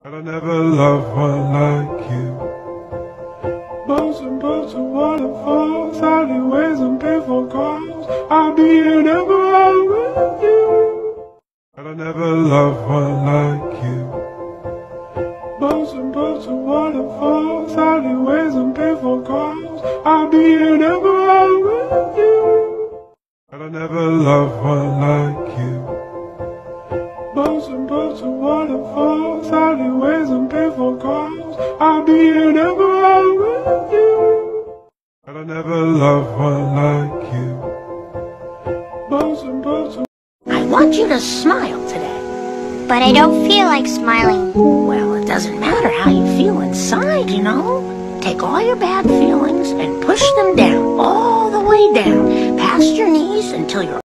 But I never loved one like you. Boats and boats and waterfalls, alleyways and payphone calls. I'll be in everywhere with you. But I never loved one like you. Boats and waterfalls, alleyways and payphone calls. I'll be in everywhere with you. But I never loved one like you. Boats and waterfalls, alleyways and payphone calls. I'll be in everywhere with you. But I never loved one like you. Boats and I want you to smile today. But I don't feel like smiling. Well, it doesn't matter how you feel inside, you know. Take all your bad feelings and push them down, all the way down, past your knees until you're